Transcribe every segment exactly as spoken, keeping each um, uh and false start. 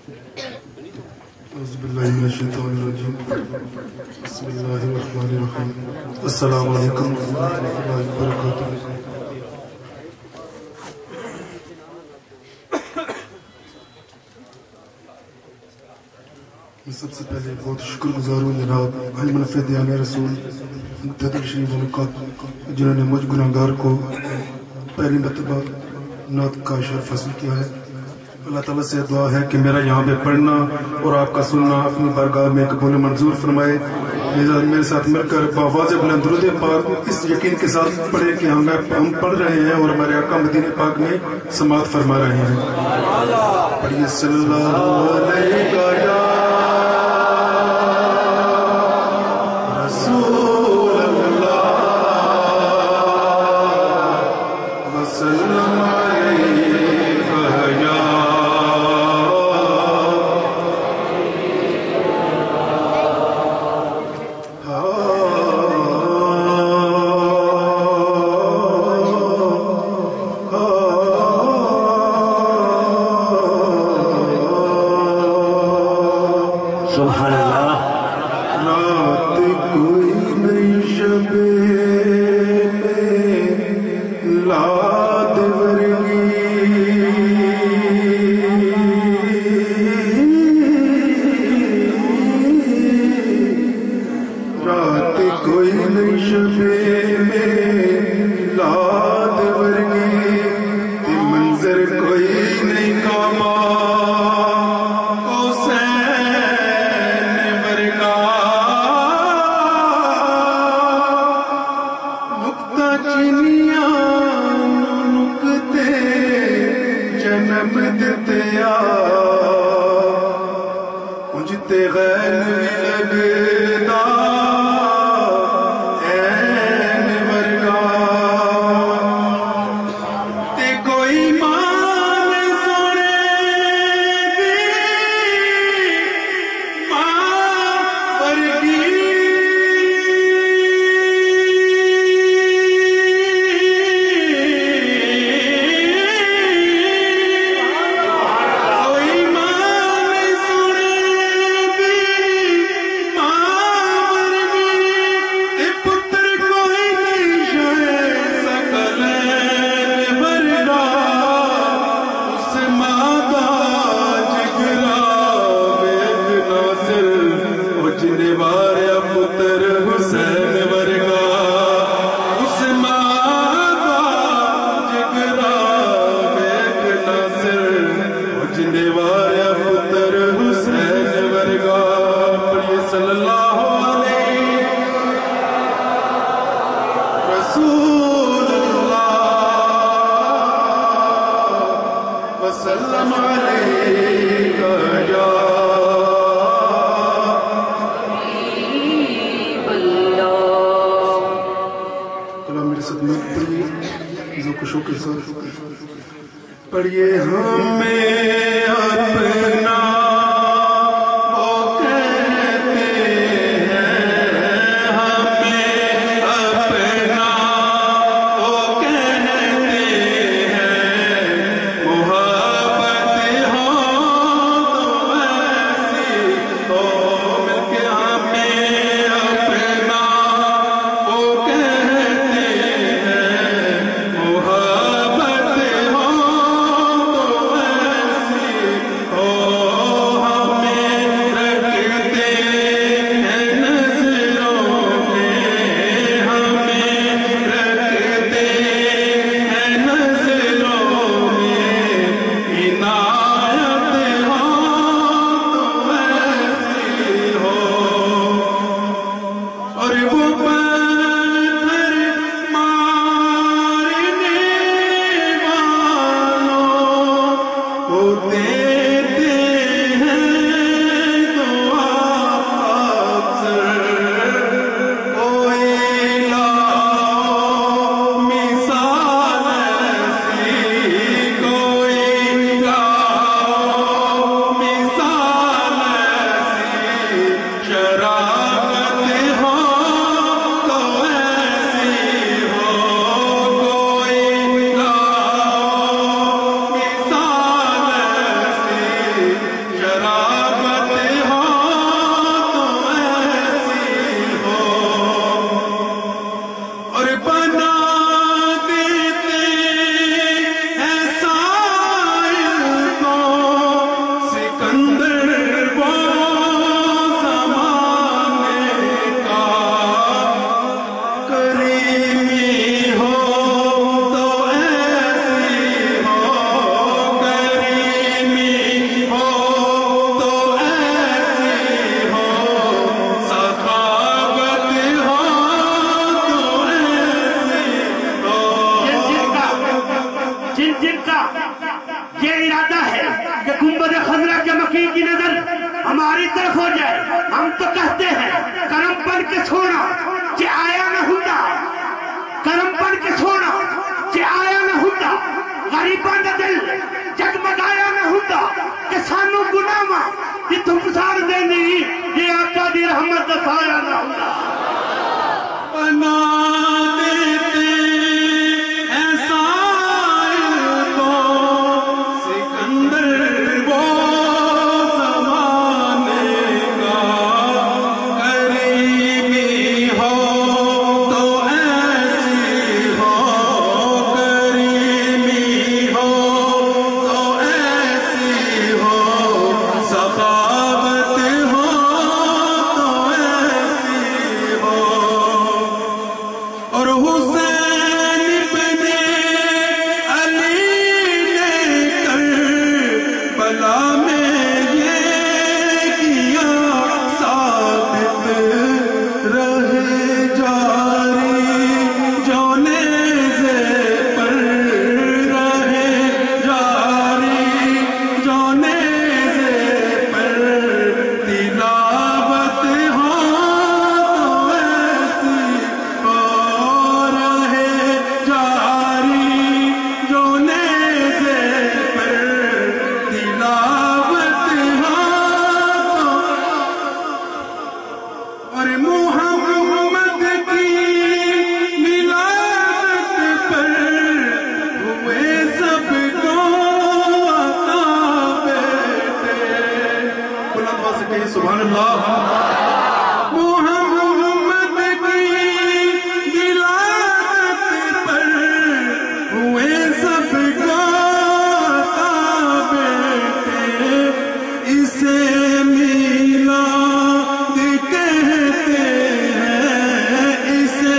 اعوذ باللہ من الشیطان الرجیم بسم اللہ الرحمن الرحیم السلام علیکم ورحمۃ اللہ وبرکاتہ. میں سب سے پہلے بہت شکر گزار ہوں جناب علم الفیدیان رسول مقتدر شریف ملکات جنہوں نے مجھ گناہگار کو پہلی مرتبہ نعت کا شرف حاصل کیا ہے. اللہ تعالیٰ سے دعا ہے کہ میرا یہاں پہ پڑھنا اور آپ کا سننا اپنی بارگاہ میں قبول منظور فرمائے. میرے ساتھ مل کر بآواز بلند درود پاک اس یقین کے ساتھ پڑھے کہ ہم ہم پڑھ رہے ہیں اور ہمارے آقا مدینہ پاک میں سماعت فرما رہے ہیں. پڑھیے صلی اللہ علیہ وسلم پڑھیے ہمیں اپنا وہ کہتے ہیں ہمیں اپنا وہ کہتے ہیں محبت ہو تو ایسی ہو مل کے ہمیں اپنا وہ کہتے ہیں محبت ہو تو حضرت کے مکی کی نظر ہماری طرف ہو جائے. ہم تو کہتے ہیں کرم بن کے چھوڑا کہ آیا نہ ہوتا, کرم بن کے چھوڑا کہ آیا نہ ہوتا, غریباں دا دل جگمگایا نہ ہوتا کہ سانو گناہاں کہ تم سار دینی یہ آقا دی رحمت دا سایہ نہ ہوتا. بنا دیتے ایسا کو سکندر وہ زمانے کا قریبی ہو تو ایسی ہو, قریبی ہو تو ایسی ہو, سخاوت ہو تو ایسی ہو. اور حسین ابن علی نے کربلا میں یہ کیا ثابت رہے جاری, جو نیزے پر رہے جاری, جو نیزے پر تلاوت ہو تو ایسی ہو رہے جاری, جو نیزے پر تلاوت ہو تو. اور محمد کی ملادت پر ہوئے سب کو عطا بیٹے. بلند آواز سے کہیے سبحان اللہ. محمد کی ولادت پر ہوئے سب کو عطا بیٹے, اسے میلاد کہتے ہیں, اسے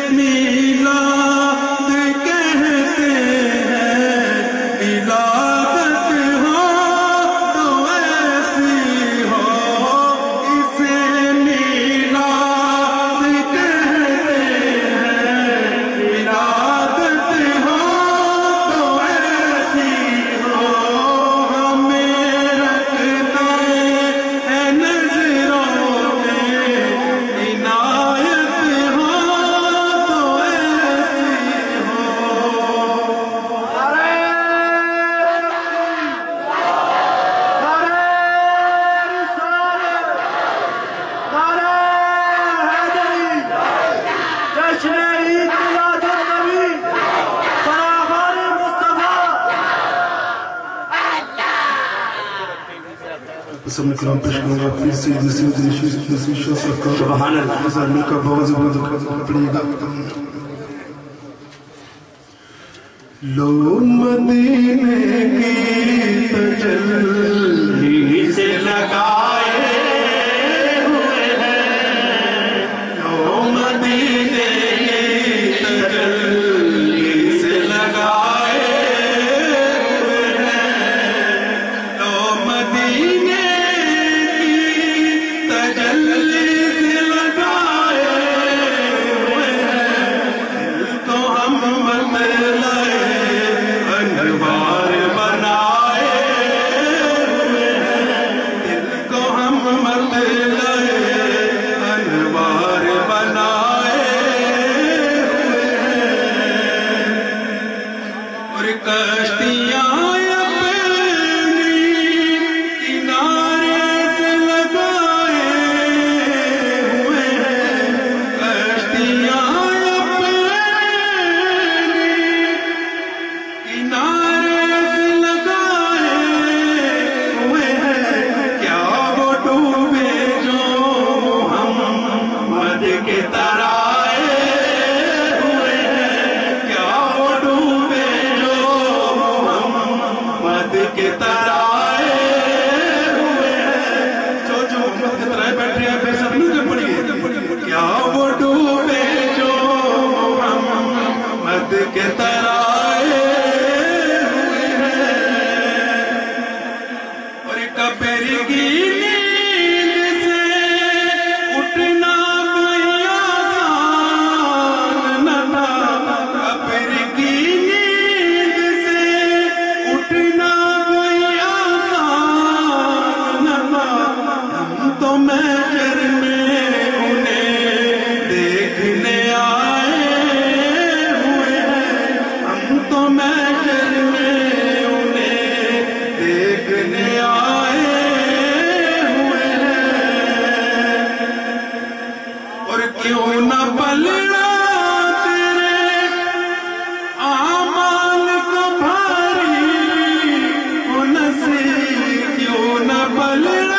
میلاد کہتے ہیں. ولادت ہو تو ایسی ہو, اسے میلاد کہتے ہیں. ولادت ہو تو ایسی ہو, ہمیں رکھتے ہیں نظروں میں, عنایت ہو تو ایسی ہو. سب نے کلام پیش کروں گا پھر سید نسیم الدین شیخ نسیم شاہ سرکار سبحان اللہ. ہزار مل کا باوازی بلند پڑھیے گا. لو مدینے کی تجلی سے لگائے ہوئے ہیں, لو مدینے کی تجلی سے لگائے ہوئے ہیں, لو مدینے کی تجلی سے لگائے ہوئے ہیں. دل کو ہم مطلع انوار بنائے ہوئے ہیں, دل کو ہم مطلع انوار بنائے ہوئے ہیں. اور کشتیاں اپنی کنارے سے لگائے ہوئے ہیں, کشتیاں اپنی کنارے سے لگائے ہوئے ہیں. کیا وہ ڈوبے جو محمد کے ترائے ہوئے ہیں, کیا وہ ڈوبے جو محمد کے ترائے ہوئے ہیں. جو جو محمد کے ترائے بیٹھ رہے ہیں پھر سب مل کے پڑھیے. کیا وہ ڈوبے جو محمد کے ترائے ہوئے ہیں. اور کبر کی نیند سے اٹھنا کوئی آسان نہ تھا, کبر کی نیند سے اٹھنا کوئی آسان محشر میں انہیں دیکھنے آئے ہوئے ہیں، ہم تو محشر میں انہیں دیکھنے آئے ہوئے ہیں، اور کیوں نہ پلڑا تیرے اعمال کا بھاری وہ نصیب، کیوں نہ پلڑا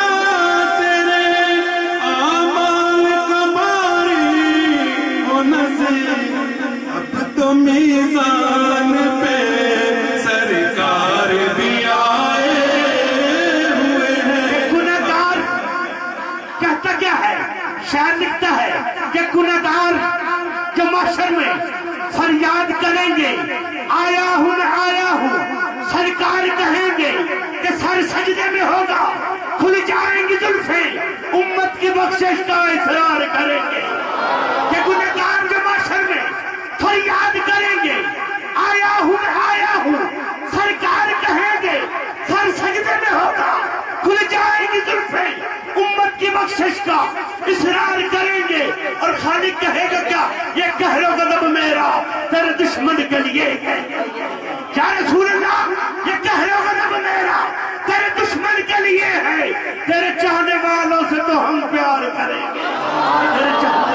میزان پہ سرکار بھی آئے ہوئے ہیں۔ گنہگار کہتا کیا ہے؟ شاعر لکھتا ہے کہ گنہگار جو محشر میں فریاد کریں گے آیا ہوں میں آیا ہوں، سرکار کہیں گے کہ سر سجدے میں ہوگا، کھل جائیں گی زلفیں، امت کی بخشش کا اصرار کریں گے۔ کہ گنہگار جو محشر میں فریاد کریں گے آیا ہوں میں آیا ہوں، سرکار کہیں گے سر سجدے میں ہوگا، کھل جائیں گی زلفیں، امت کی بخشش کا اصرار کریں گے، اور خالق کہے گا کیا؟ یہ کہر و غضب میرا تیرے دشمن کے لیے ہے۔ یا رسول اللہ، یہ کہر و غضب میرا تیرے دشمن کے لیے ہے، تیرے چاہنے والوں سے تو ہم پیار کریں گے۔ تیرے چاہنے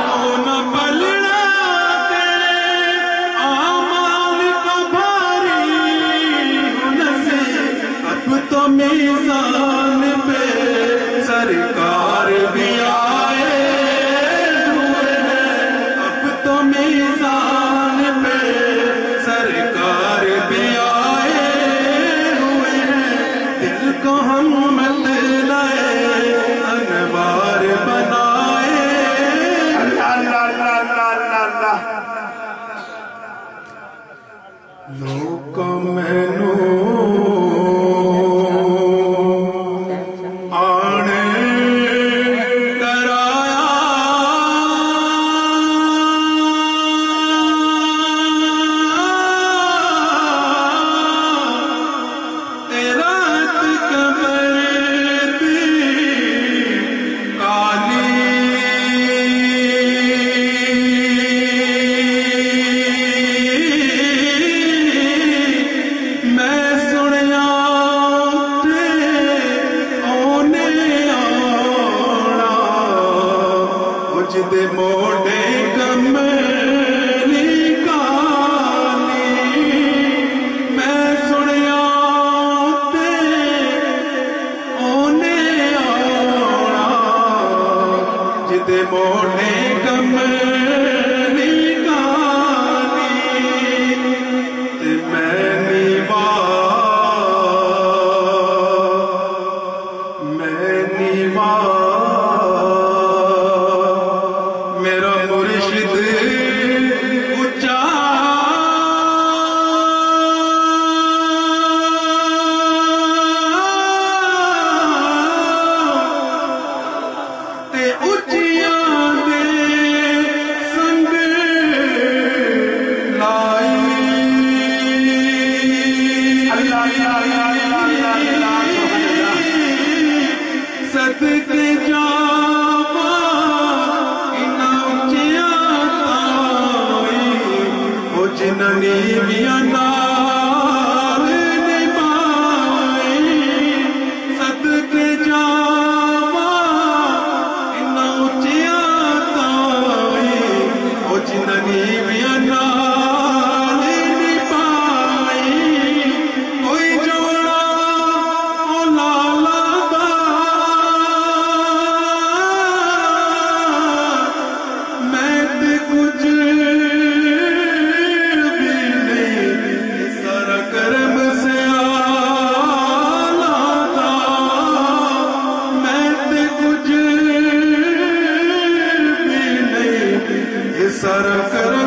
تو میزان پہ سرکار بھی آئے ہوئے ہیں، اب تو میزان پہ سرکار بھی آئے ہوئے ہیں، دل کو ہم مت لائے انوار بنائے۔ اللہ اللہ اللہ اللہ اللہ لوگ مینو سر کر